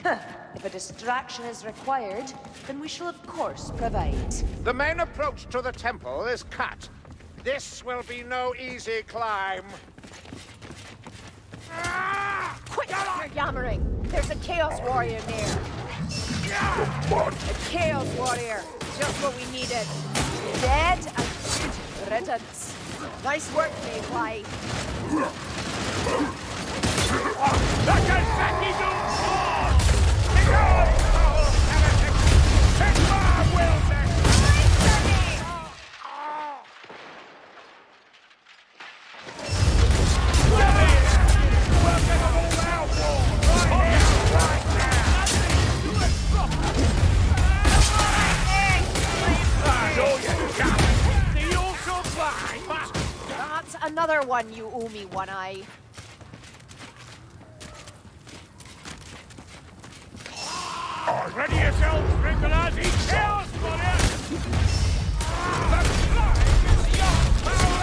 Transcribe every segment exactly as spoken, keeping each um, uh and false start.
If a distraction is required, then we shall of course provide. The main approach to the temple is cut. This will be no easy climb. Quit your yammering! There's a Chaos Warrior near. A Chaos Warrior! Just what we needed. Dead and good riddance. Nice work, Mayfly. Another one, you owe me one eye. Ready yourselves, Gringolas! Eat chaos for it! The flying is beyond our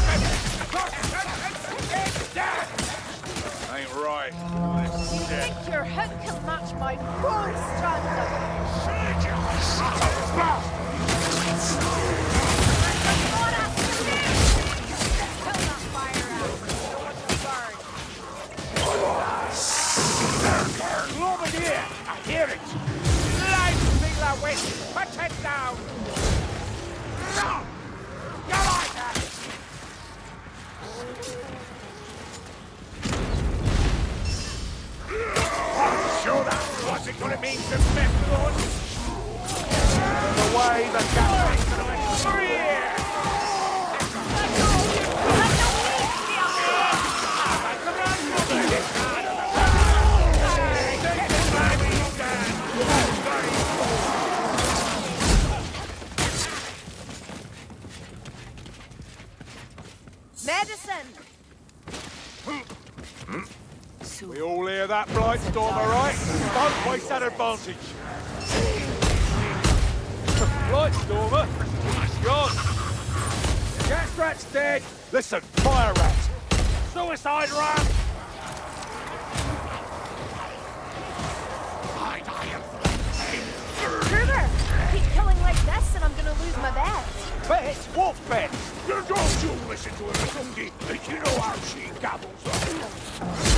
existence! Ain't right. You think your hook can match my full strand? Globadier! I hear it! Light Mila West! Put it down! No! You like that! Sure that what's gonna mean to mess with us? The way the campaign's gonna free! Medicine! We all hear that, Blightstorm, all right? Don't waste that advantage. Blightstormer? Gone. Gas Rat's dead. Listen, Fire Rat. Suicide Rat! Kruger! Keep killing like this and I'm gonna lose my bet. Bet? What bet? You don't you listen to her, Sungi, like you know how she gabbles on.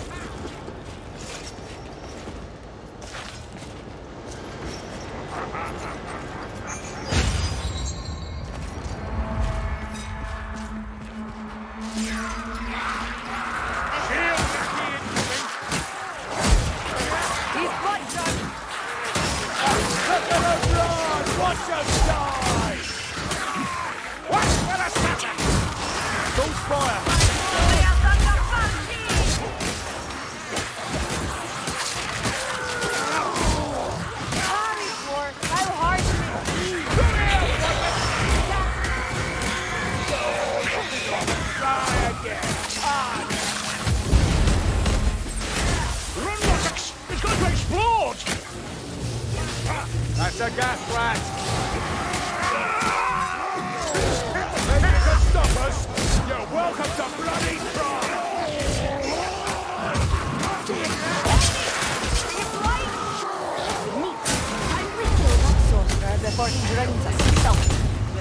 He's blood drunk! Look at the blood! Watch us die! Watch for the sucker! Don't fire! How hard Try again! Run, Rosix! It's going to explode! That's a gas rat! Maybe you can stop us! You're welcome to bloody try! Before he drowns us himself.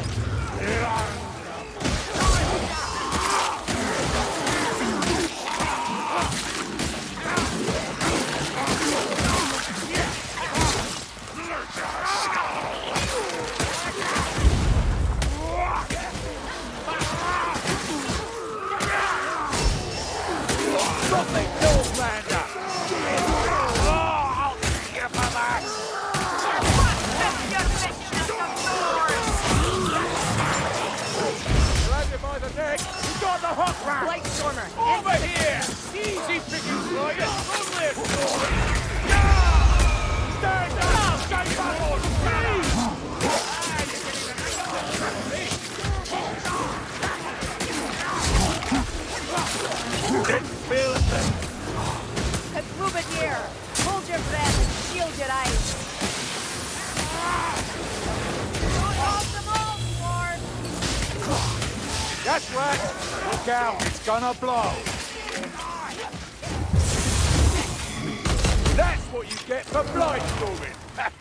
Something kills Lander! Oh, I'll kill you for that! Grab you by the neck! You got the hot rat! Blightstormer! Over here! Easy pickings, Ryan! On this! Stand up! Stay back! Didn't feel a thing! Bouvier, hold your breath and shield your eyes. That's right! Look out! It's gonna blow! That's what you get for blindstorming.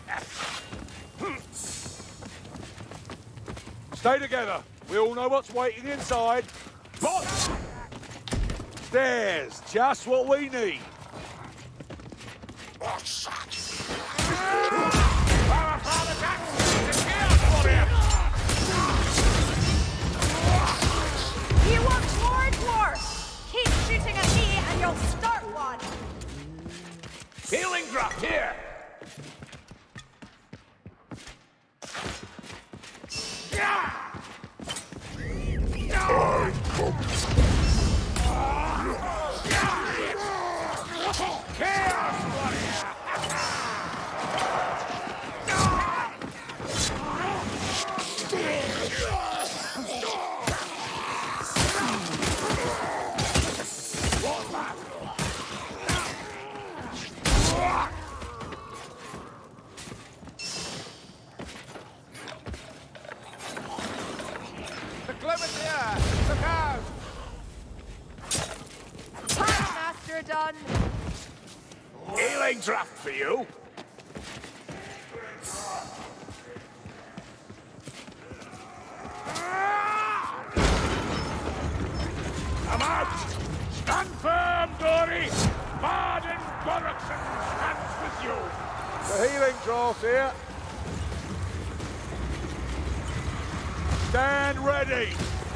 Stay together. We all know what's waiting inside. Boss! There's just what we need. He wants more and more! Keep shooting at me and you'll start one! Healing drop here! The Glimmerdeer! Look out! Attack master done! Healing draft for you! I'm out! Stand firm, Dory! Varden Borrockson stands with you! The healing draft here. Stand ready.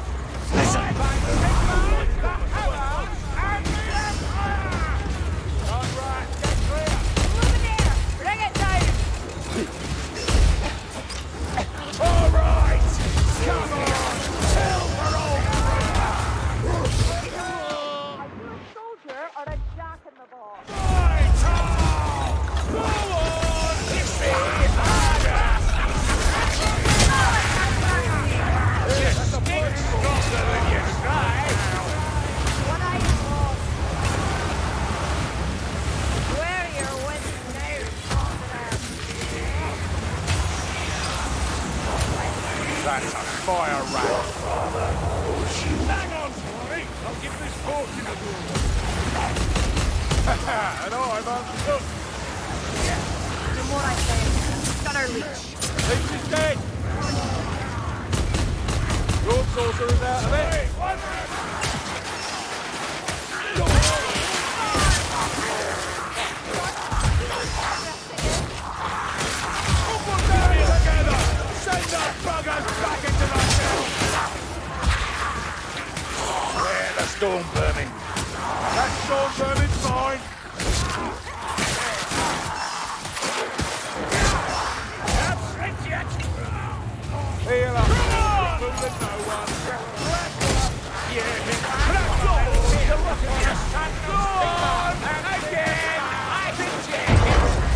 Luminaire! Bring it down! All right! Come on! Tell for old Are you a soldier or a jack in the ball? Right on! Go on! It's me, harder! Just sticks stronger than you try! One eye lost. Where your wits now, That's a fire rat! Hang on, Swanee! I'll give this fortune a go! And I'm understood. do more I say. Gunner leech. Leech is dead. Your sorcerer's out of it. Hey, one together! Send the buggers back into the cell! Where the storm vermin? That storm vermin's fine. That's it yet! Heal up. Move to no one. Yeah, crack on! Go on! And again! I can take it!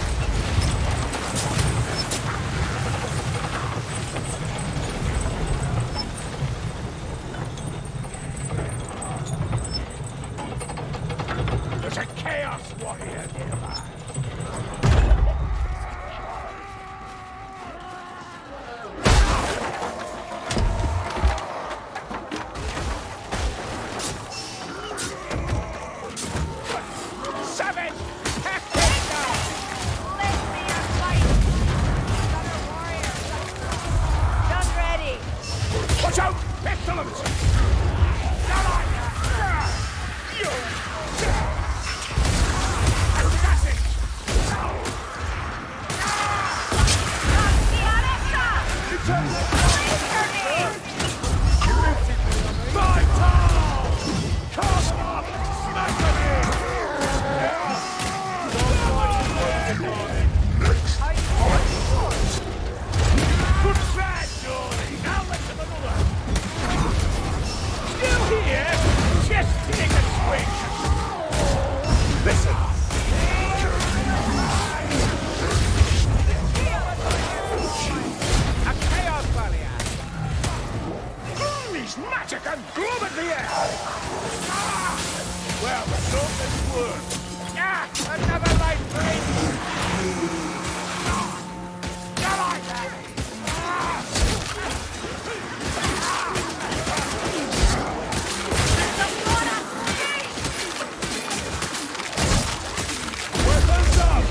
There's a Chaos Warrior nearby. Seven! Hector! Let me a fight. Gunner warrior. Done ready. Watch out! Pestilence! Assassin! Vital! Come on! Smack him in! Good try, Johnny! Now let's have another! Still here? Just take a swing! Listen! A Chaos Warrior! He's magic and gloom at the air! Well, something's worked! Ah! Another light blade! Come on! Weapons up!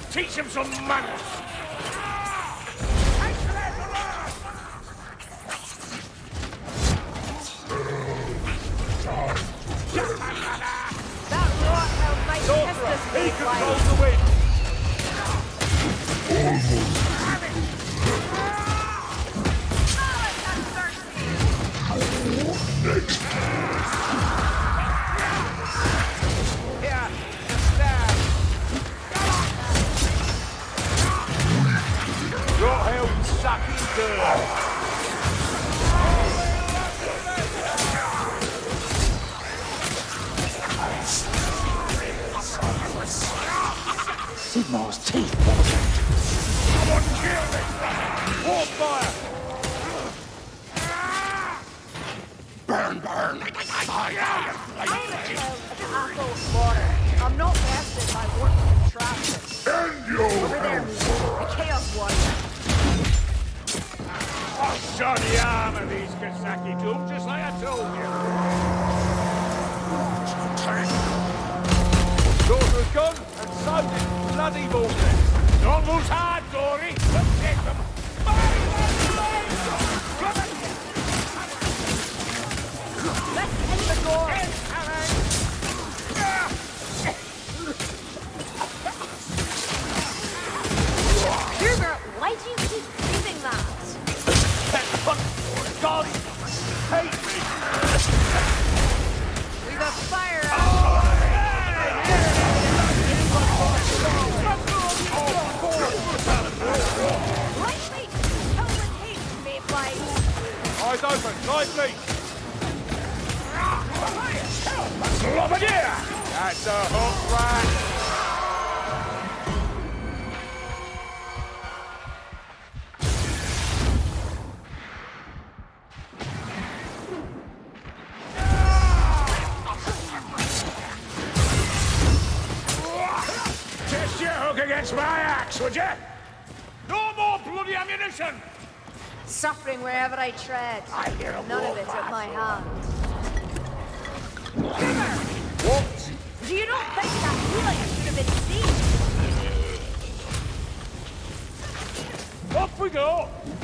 teach him some manners. That rot hell might test us He big controls life. the wind. Here, stab. Rot hell sucking dirt. Sigmar's teeth, was it? Someone kill this! Warp fire. Burn, burn! Fire! Apple water. I'm not vested by work contraption. End you! Over there, the Chaos Warrior. I'll shut the arm of these Kasaki tools, just like I told you. Daughter is gone, and so did bloody Vortex. Don't lose heart, Dory! Let's take them! Let's hit the door. Hubert, why do you keep doing that? God, hate me. We've a fire out. Lightly, Helen hates me, like. Eyes open, nice feet. Bombardier! That's a hook, right? Test your hook against my axe, would you? No more bloody ammunition! Suffering wherever I tread. I hear a None of wolf it at my howl. hand. What? Do you not think that healing should have been seen? Off we go.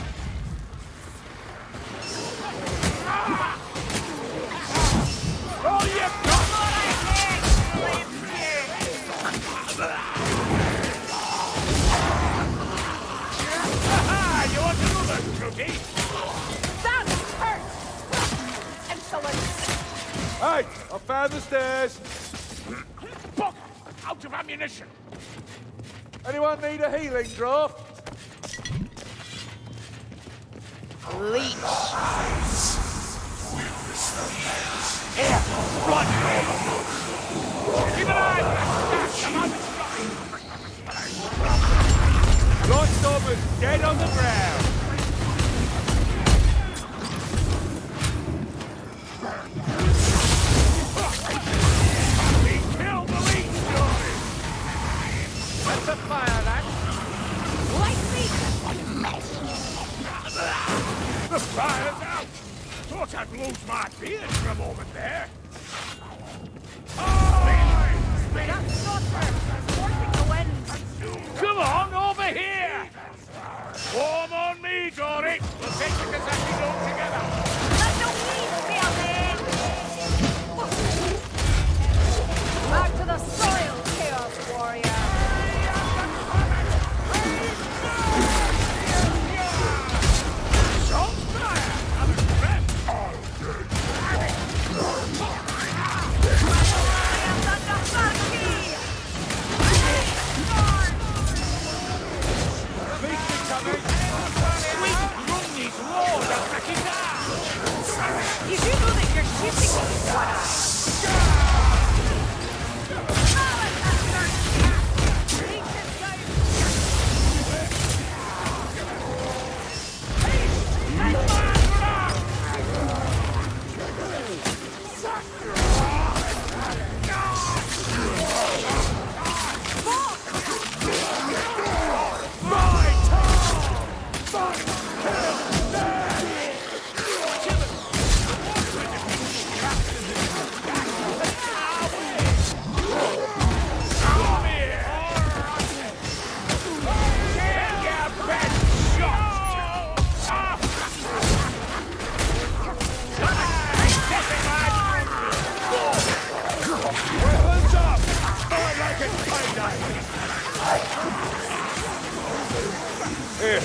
Oh, you got Ah, you want another, Cookie? That hurts! Insolence! Hey, I found the stairs. Fuck! Out of ammunition! Anyone need a healing draft? Leech! Here! Blood! Keep an eye! Come on! Lightstormer's dead on the ground. We killed the leech, Dory! That's a fire, that. Lightly! The fire's out! Thought I'd lose my beard for a moment there. Oh! Straight up, saucer! Forcing the wind! Come on, over here! Warm on me, Dory! We'll take the Kazaki dome together! Let no peace be a man! Back to the soil, Chaos Warrior! Shots fire! I'm a friend!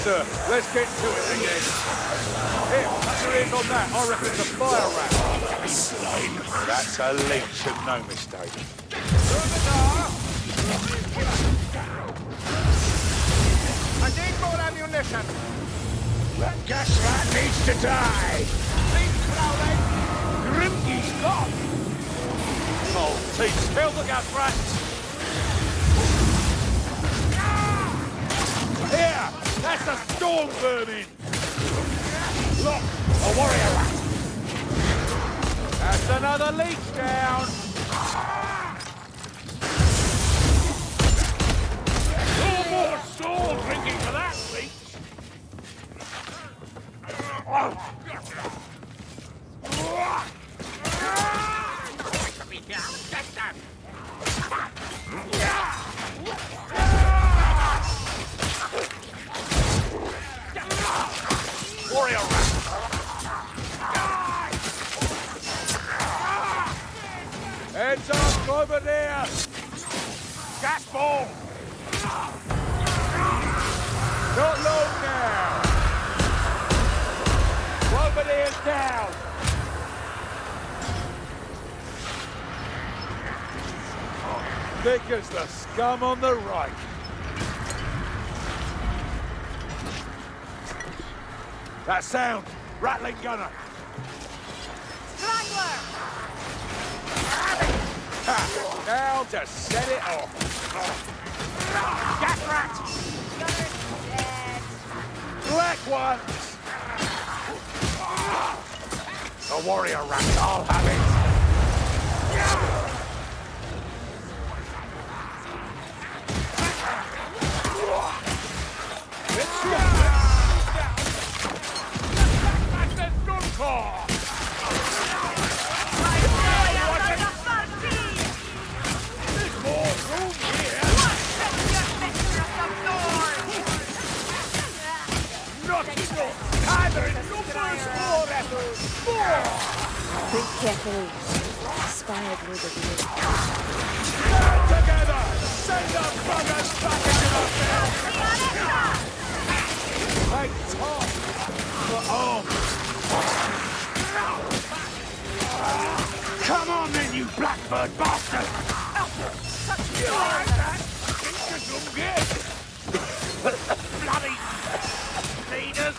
sir. Let's get to it again. Here, put your ears on that. I reckon it's a fire rat. That's a leech and no mistake. Through the door. I need more ammunition. That gas rat needs to die! Please, Crowley. Grimke's gone. Oh, teach, kill the gas rat. Here, that's a storm vermin. Look, a warrior rat. That's another leech down. No more soul drinking for that leech. Warrior rat! Heads up over there! Gas ball! Not long now! Over there down! Thick as the scum on the right. That sound! Rattling gunner! Strangler! Ha! Now to set it off! Gas rat! Gunner's dead. Black ones! The warrior rat, I'll have it! Think carefully. Inspired with the view. Together! Send the buggers back into the field! Take Tom for arms! Come on then, you blackbird bastard! You like that? Bloody leaders!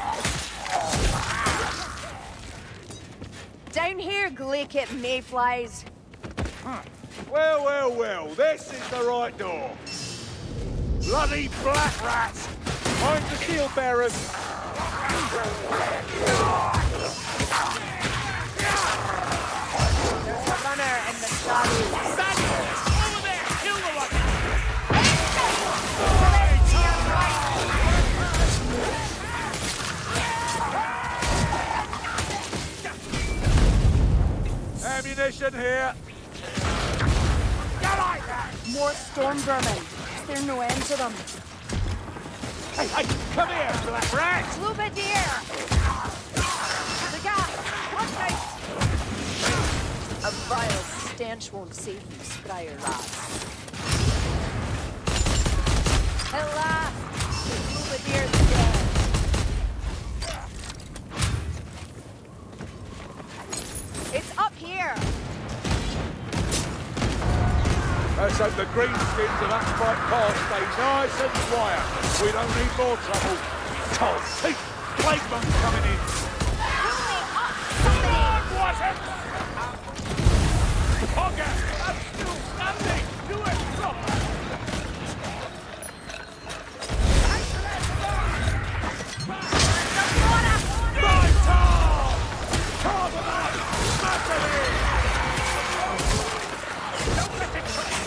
Down here, Glakeet mayflies. Well, well, well, this is the right door. Bloody black rats! Mind the shield bearers! There's a runner in the shadows. Over there! Kill the one! Ammunition here! More storm vermin. Is there no end to them? Hey, hey, come here, black rat! Sloobadeer! The gas! Watch out! A vile stench won't save you, Scryer lads. At last! The Sloobadeer's dead. It's up here! Let's hope the greenskins of that fight past stay nice and quiet. We don't need more trouble. Todd, see? Plague monk coming in. Somebody! Was it? Hogger, I'm still standing. Do it proper. Right, Tom! Carve them up! Smash them in! Don't let it try.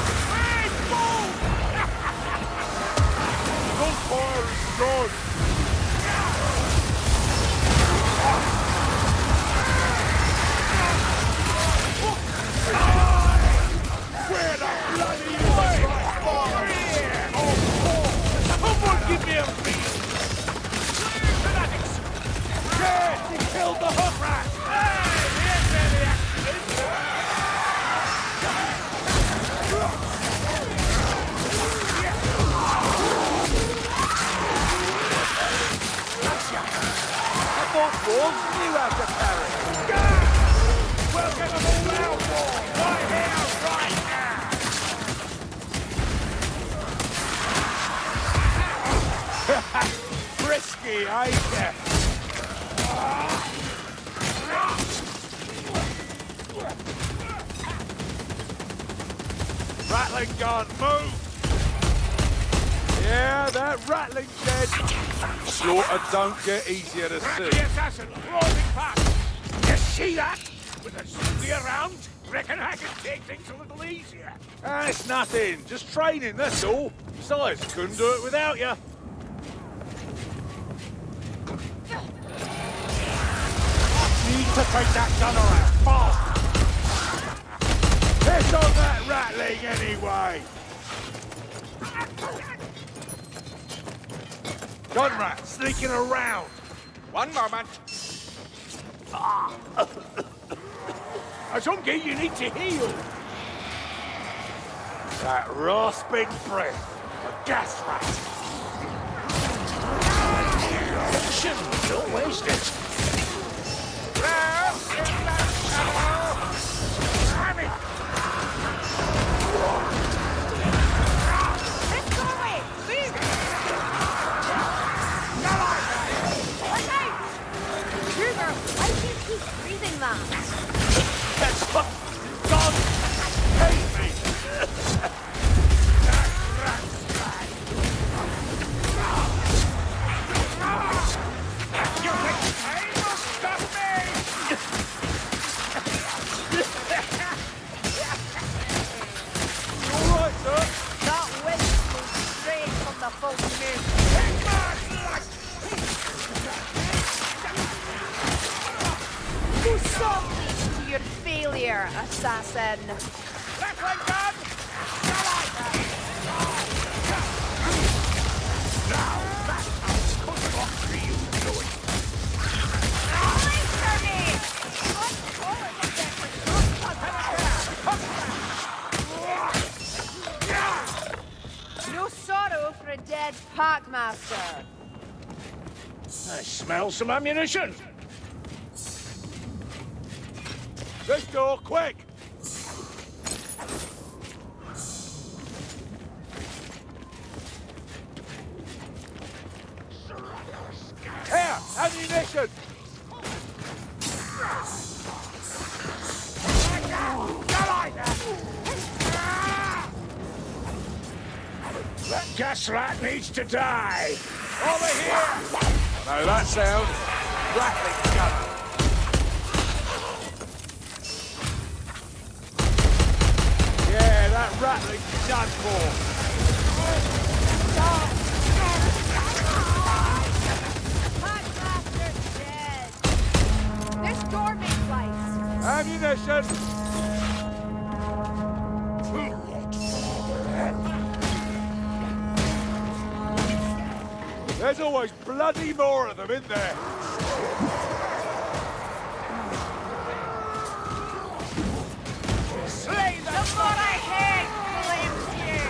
Gunfire is good! ya. I thought dwarves knew how to parry. Go! We'll get them all out, war! Right here, right now! Frisky, ain't ya? Rattling gun, move! Yeah, that rattling dead. Slaughter don't get easier to see. The assassin, crawling past. You see that? With a zombie around, reckon I can take things a little easier. Ah, it's nothing. Just training, that's all. Besides, couldn't do it without you. Need to take that gun around fast. Piss on that rattling anyway. Gun rat sneaking around. One moment. Azungi, you need to heal. That rasping breath. A gas rat. Don't waste it. Now, in that shadow. Damn it. This doorway! Move! Look out! Kruger, why do you keep breathing that? That's what God hate me. You think I will stop me? All right, sir. That wind blew straight from the full moon. Who saw this to your failure, assassin? Rattling gun! Now that's how country you do it. Wait for me! No sorrow for a dead Packmaster. I smell some ammunition. This door, quick. Here, ammunition. That gas rat needs to die. Over here. I know that sound. Rattling gun. Yeah, that rattling's done for. Packmaster's dead. This door makes lights. Ammunition. There's always bloody more of them in there. Slay The them. more I hate flames here.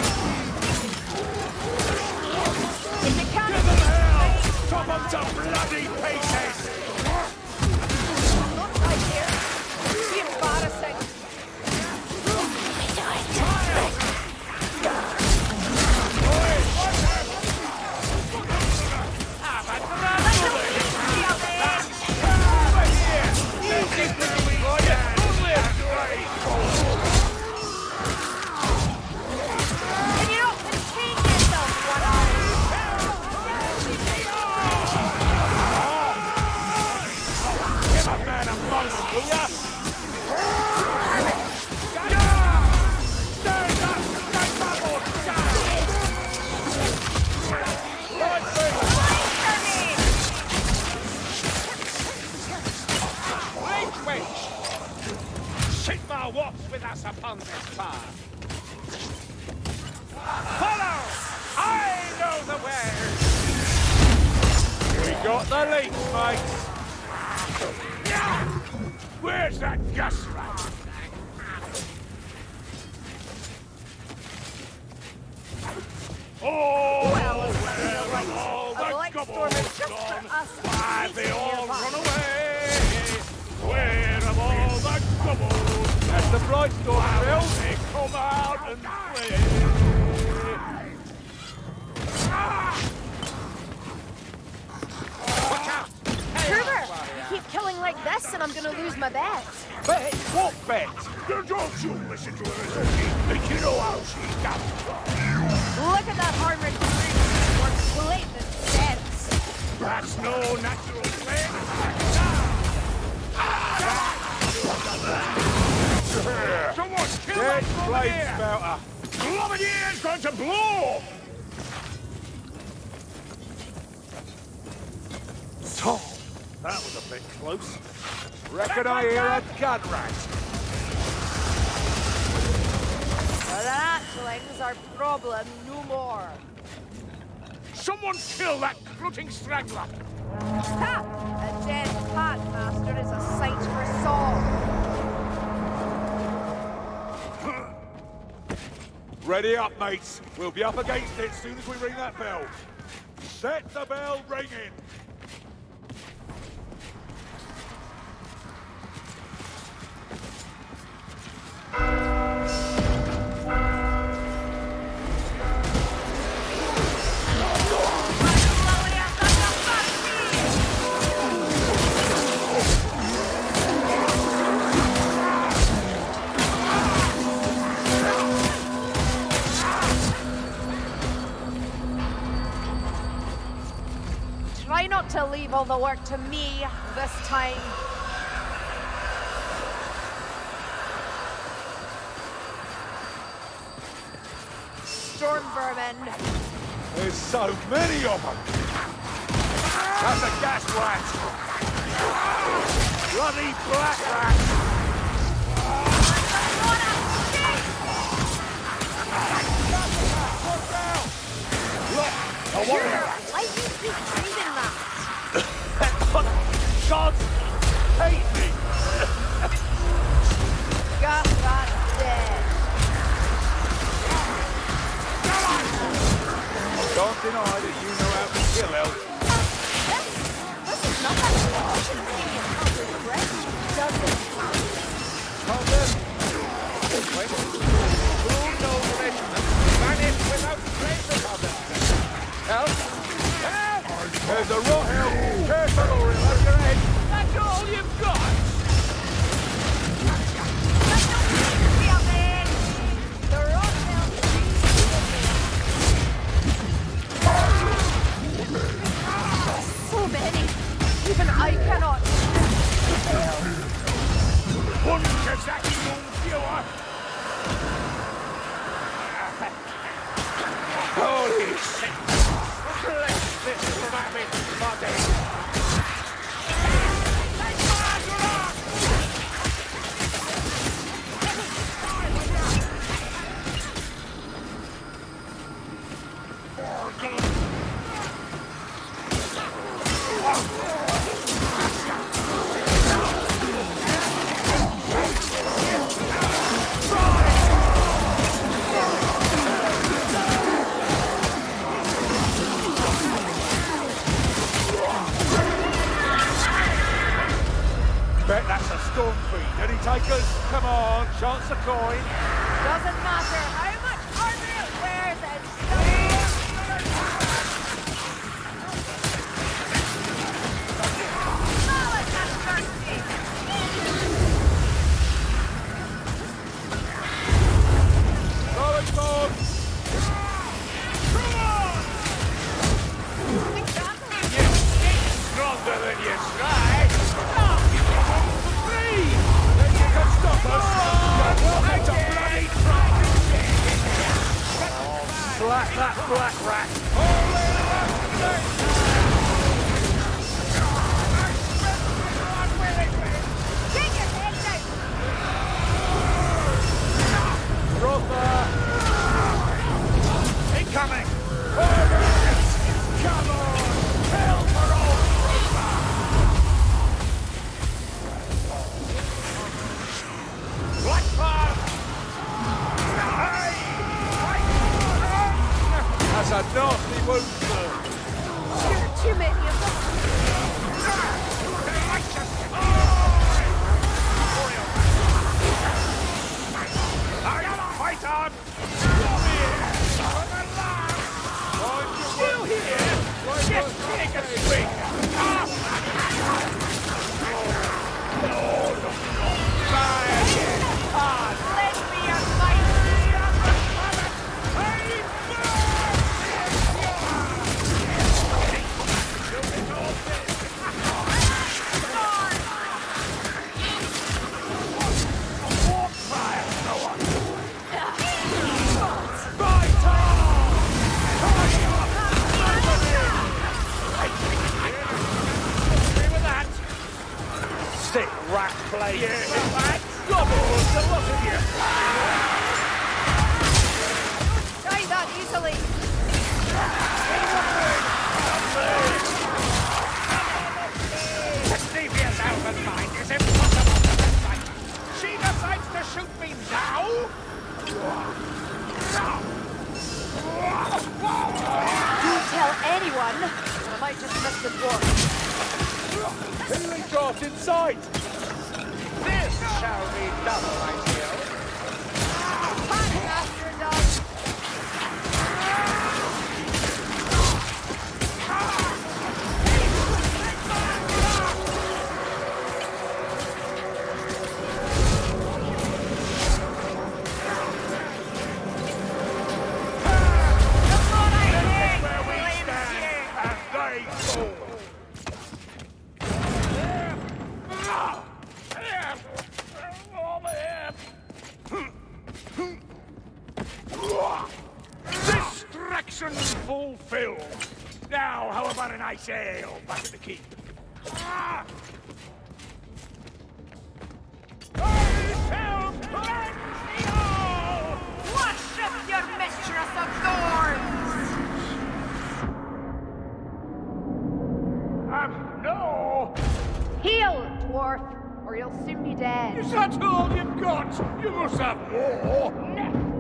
If they can't Give them hell. Chop them to bloody pieces. look like here, it'd be embarrassing. Can you not contain yourself, one eye? Give a man a moment, will ya? Stand up! Stand up or die! Right thing! Wait, wait. Sigmar walks with us upon this path. Follow! I know the way! We got the leaks, mate. Where's that gas rat? Oh! Well, as well as I like. Oh, A the light gobble storm is just gone. for us Have they all run away? Where have all the trouble? That's the bright storm, Bill. They come out and play. Watch out! Kruber, you keep killing like this and I'm gonna lose my bet. Bet? What bet? Don't you listen to her, Sophie. You know how she does. Look at that armored creature. We're blatant sense. That's no natural flame. Someone kill that Glomadier! Spouter. Glomadier's going to blow! Tom, that was a bit close. Reckon I hear a gun rat. The hatchlings are problem no more. Someone kill that floating straggler! Ha! A dead packmaster is a sight for song. Ready up, mates. We'll be up against it as soon as we ring that bell. Set the bell ringing. Try not to leave all the work to me this time. Storm vermin. There's so many of them. That's a gas rat. Bloody black rat. Look, a warrior. Why do you keep breathing that? God hate me. Got that dead. Don't deny that you know how to kill elves. This, this is not that instantaneous progress, does it? Hold them! Wait. Who knows regiment vanished without trace of them? Help! Help! There's a rot elf. Careful or it'll have your head. That's all you've got! The rock elf. So many. Even I cannot. One Kazaki viewer. Holy shit! Let's this rabbit body! Bet that's a storm feed. Any takers? Come on, chance a coin. Doesn't matter how much armor it wears, it's still... Oh, it's a thirsty. Going forward. Come on! Stronger than you try. Then you can stop us. That's a bloody trap. Oh, slap that black rat. Get your head down. Rotha. Incoming. Come on. Hell for old Blackfire! Hey! That's a nasty wound, sir. rat plague. Yeah, gobbles, the lot of you. Die that easily. Devious elven mind is impossible to fight. She decides to shoot me now? Do tell anyone, or I might just miss the dwarf. Healing draft in sight. This shall be done, my dear. Panic, master dog. Distraction fulfilled. Now, how about an ice ale back at the keep? Ah! I shall cleanse thee all! Worship your mistress of thorns! Um, no! Heal, dwarf, or you'll soon be dead. Is that all you've got? You must have more!